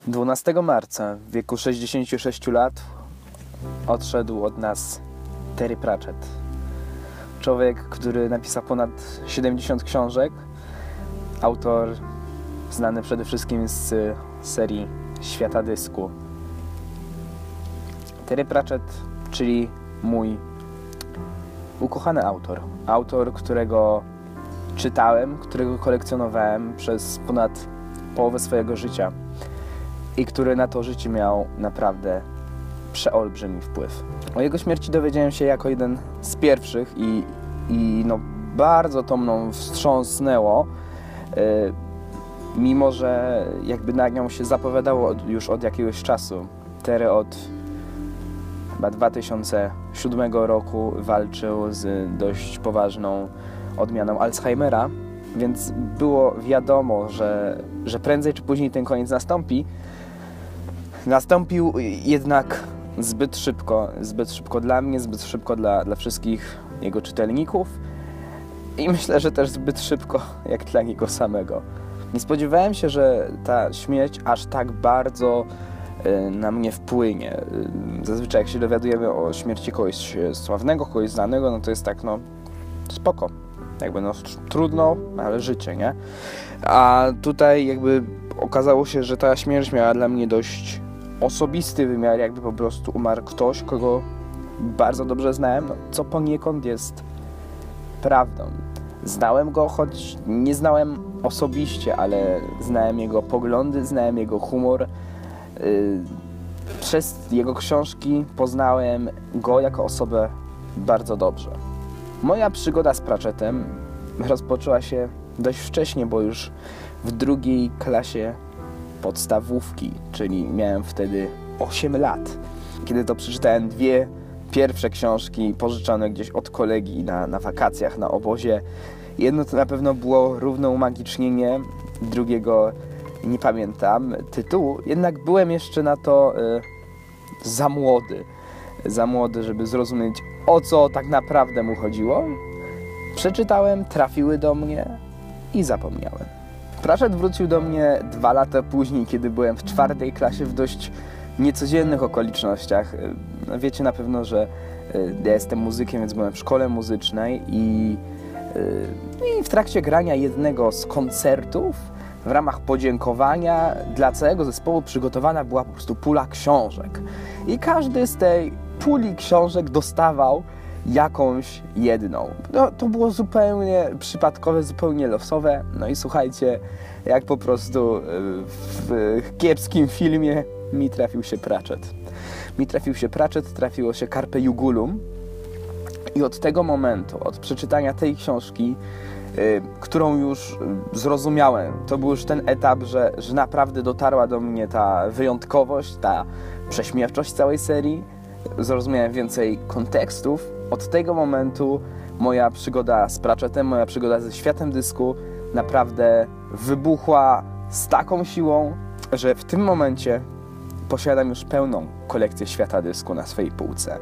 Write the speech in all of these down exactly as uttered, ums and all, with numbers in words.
dwunastego marca w wieku sześćdziesięciu sześciu lat odszedł od nas Terry Pratchett. Człowiek, który napisał ponad siedemdziesiąt książek. Autor znany przede wszystkim z serii Świata Dysku. Terry Pratchett, czyli mój ukochany autor. Autor, którego czytałem, którego kolekcjonowałem przez ponad połowę swojego życia i który na to życie miał naprawdę przeolbrzymi wpływ. O jego śmierci dowiedziałem się jako jeden z pierwszych i, i no bardzo to mną wstrząsnęło, yy, mimo że jakby na nią się zapowiadało od, już od jakiegoś czasu. Terry od chyba dwa tysiące siódmego roku walczył z dość poważną odmianą Alzheimera, więc było wiadomo, że, że prędzej czy później ten koniec nastąpi. Nastąpił jednak zbyt szybko, zbyt szybko dla mnie, zbyt szybko dla, dla wszystkich jego czytelników i myślę, że też zbyt szybko jak dla niego samego. Nie spodziewałem się, że ta śmierć aż tak bardzo y, na mnie wpłynie. Y, zazwyczaj jak się dowiadujemy o śmierci kogoś sławnego, kogoś znanego, no to jest tak, no spoko. Jakby no trudno, ale życie, nie? A tutaj jakby okazało się, że ta śmierć miała dla mnie dość osobisty wymiar, jakby po prostu umarł ktoś, kogo bardzo dobrze znałem, no, co poniekąd jest prawdą. Znałem go, choć nie znałem osobiście, ale znałem jego poglądy, znałem jego humor. Yy, przez jego książki poznałem go jako osobę bardzo dobrze. Moja przygoda z Pratchettem rozpoczęła się dość wcześnie, bo już w drugiej klasie podstawówki, czyli miałem wtedy osiem lat. Kiedy to przeczytałem dwie pierwsze książki pożyczone gdzieś od kolegi na, na wakacjach, na obozie. Jedno to na pewno było Równe umagicznienie, drugiego nie pamiętam tytułu, jednak byłem jeszcze na to y, za młody. Za młody, żeby zrozumieć, o co tak naprawdę mu chodziło. Przeczytałem, trafiły do mnie i zapomniałem. Pratchett wrócił do mnie dwa lata później, kiedy byłem w czwartej klasie w dość niecodziennych okolicznościach. Wiecie na pewno, że ja jestem muzykiem, więc byłem w szkole muzycznej i, i w trakcie grania jednego z koncertów w ramach podziękowania dla całego zespołu przygotowana była po prostu pula książek. I każdy z tej puli książek dostawał jakąś jedną. No, to było zupełnie przypadkowe, zupełnie losowe. No i słuchajcie, jak po prostu w kiepskim filmie mi trafił się Pratchett. Mi trafił się Pratchett, trafiło się Carpe Jugulum i od tego momentu, od przeczytania tej książki, y, którą już zrozumiałem, to był już ten etap, że, że naprawdę dotarła do mnie ta wyjątkowość, ta prześmiewczość całej serii. Zrozumiałem więcej kontekstów. Od tego momentu moja przygoda z Pratchettem, moja przygoda ze Światem Dysku naprawdę wybuchła z taką siłą, że w tym momencie posiadam już pełną kolekcję Świata Dysku na swojej półce.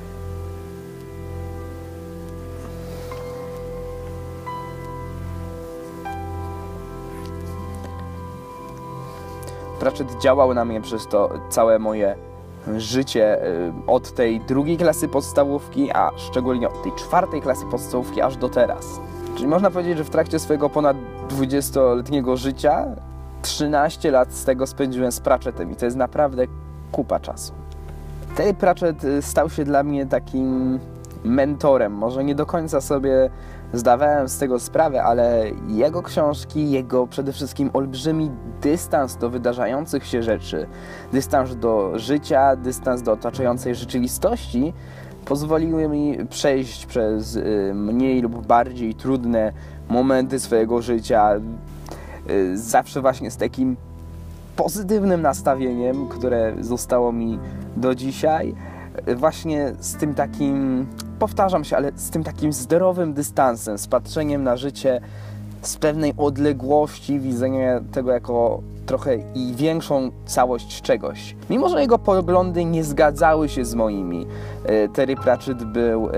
Pratchett działał na mnie przez to całe moje życie, od tej drugiej klasy podstawówki, a szczególnie od tej czwartej klasy podstawówki aż do teraz. Czyli można powiedzieć, że w trakcie swojego ponad dwudziestoletniego życia trzynaście lat z tego spędziłem z Pratchettem i to jest naprawdę kupa czasu. Terry Pratchett stał się dla mnie takim mentorem. Może nie do końca sobie zdawałem z tego sprawę, ale jego książki, jego przede wszystkim olbrzymi dystans do wydarzających się rzeczy, dystans do życia, dystans do otaczającej rzeczywistości pozwoliły mi przejść przez y, mniej lub bardziej trudne momenty swojego życia, y, zawsze właśnie z takim pozytywnym nastawieniem, które zostało mi do dzisiaj, y, właśnie z tym takim, powtarzam się, ale z tym takim zdrowym dystansem, z patrzeniem na życie z pewnej odległości, widzenia tego jako trochę i większą całość czegoś. Mimo że jego poglądy nie zgadzały się z moimi, Terry Pratchett był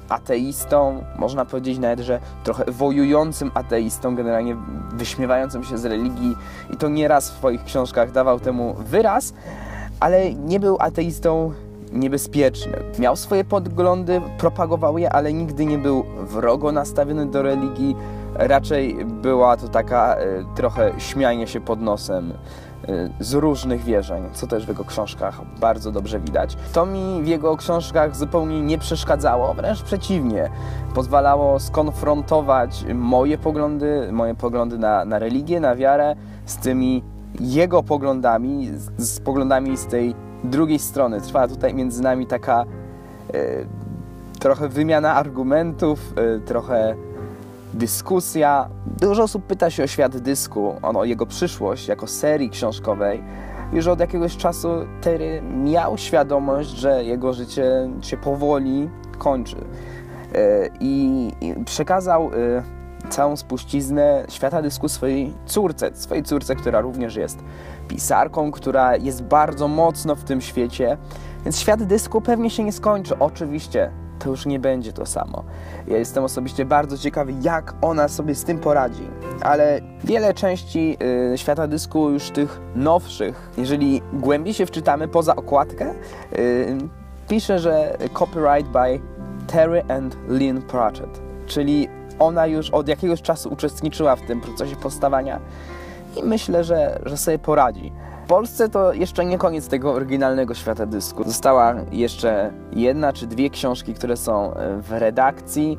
ateistą, można powiedzieć nawet, że trochę wojującym ateistą, generalnie wyśmiewającym się z religii i to nieraz w swoich książkach dawał temu wyraz, ale nie był ateistą niebezpiecznym. Miał swoje poglądy, propagował je, ale nigdy nie był wrogo nastawiony do religii, raczej była to taka y, trochę śmianie się pod nosem y, z różnych wierzeń, co też w jego książkach bardzo dobrze widać. To mi w jego książkach zupełnie nie przeszkadzało, wręcz przeciwnie. Pozwalało skonfrontować moje poglądy, moje poglądy na, na religię, na wiarę z tymi jego poglądami, z, z poglądami z tej drugiej strony. Trwa tutaj między nami taka y, trochę wymiana argumentów, y, trochę dyskusja. Dużo osób pyta się o świat dysku, o jego przyszłość jako serii książkowej. Już od jakiegoś czasu Terry miał świadomość, że jego życie się powoli kończy. I przekazał całą spuściznę świata dysku swojej córce, swojej córce, która również jest pisarką, która jest bardzo mocno w tym świecie. Więc świat dysku pewnie się nie skończy. Oczywiście to już nie będzie to samo. Ja jestem osobiście bardzo ciekawy, jak ona sobie z tym poradzi. Ale wiele części y, świata dysku, już tych nowszych, jeżeli głębiej się wczytamy poza okładkę, y, pisze, że copyright by Terry and Lynn Pratchett. Czyli ona już od jakiegoś czasu uczestniczyła w tym procesie powstawania i myślę, że, że sobie poradzi. W Polsce to jeszcze nie koniec tego oryginalnego świata dysku. Została jeszcze jedna czy dwie książki, które są w redakcji.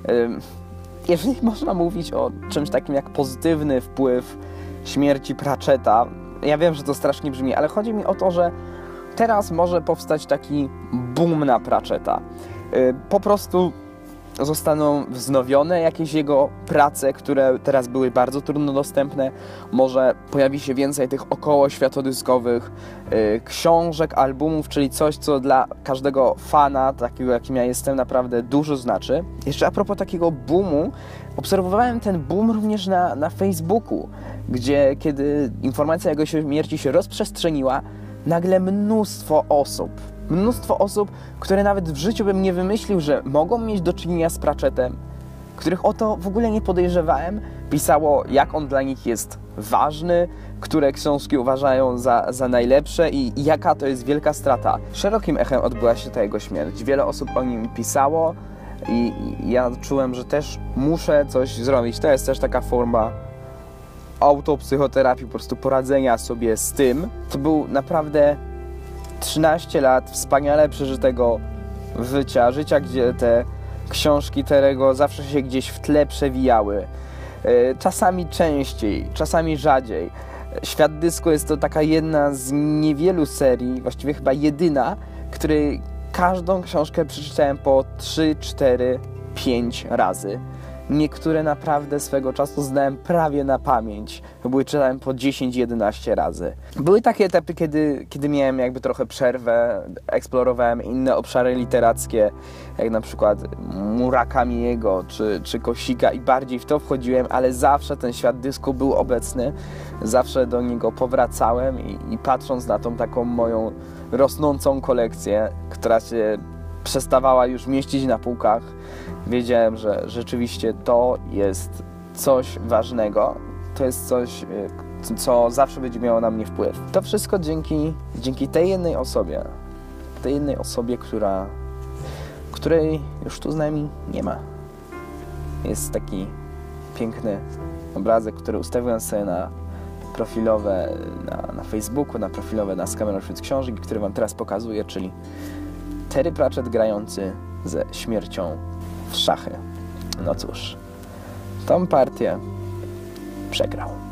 Jeżeli można mówić o czymś takim jak pozytywny wpływ śmierci Pratchetta, ja wiem, że to strasznie brzmi, ale chodzi mi o to, że teraz może powstać taki boom na Pratchetta. Po prostu zostaną wznowione jakieś jego prace, które teraz były bardzo trudno dostępne. Może pojawi się więcej tych około światodyskowych yy, książek, albumów, czyli coś, co dla każdego fana, takiego jakim ja jestem, naprawdę dużo znaczy. Jeszcze a propos takiego boomu, obserwowałem ten boom również na, na Facebooku, gdzie kiedy informacja o jego śmierci się rozprzestrzeniła, nagle mnóstwo osób, Mnóstwo osób, które nawet w życiu bym nie wymyślił, że mogą mieć do czynienia z Pratchettem, których o to w ogóle nie podejrzewałem, pisało, jak on dla nich jest ważny, które książki uważają za, za najlepsze i, i jaka to jest wielka strata. Szerokim echem odbyła się ta jego śmierć. Wiele osób o nim pisało i, i ja czułem, że też muszę coś zrobić. To jest też taka forma autopsychoterapii, po prostu poradzenia sobie z tym. To był naprawdę trzynaście lat wspaniale przeżytego życia, życia, gdzie te książki Terry'ego zawsze się gdzieś w tle przewijały. Czasami częściej, czasami rzadziej. Świat dysku jest to taka jedna z niewielu serii, właściwie chyba jedyna, której każdą książkę przeczytałem po trzy, cztery, pięć razy. Niektóre naprawdę swego czasu znałem prawie na pamięć. Były czytałem po dziesięć jedenaście razy. Były takie etapy, kiedy, kiedy miałem jakby trochę przerwę, eksplorowałem inne obszary literackie, jak na przykład Murakamiego czy, czy Kosika i bardziej w to wchodziłem, ale zawsze ten świat dysku był obecny. Zawsze do niego powracałem i, i patrząc na tą taką moją rosnącą kolekcję, która się przestawała już mieścić na półkach, wiedziałem, że rzeczywiście to jest coś ważnego, to jest coś, co zawsze będzie miało na mnie wpływ. To wszystko dzięki, dzięki tej jednej osobie, tej jednej osobie, która, której już tu z nami nie ma. Jest taki piękny obrazek, który ustawiłem sobie na profilowe na, na Facebooku, na profilowe na Skamer wśród książek, który wam teraz pokazuję, czyli Terry Pratchett grający ze śmiercią w szachy. No cóż, tą partię przegrał.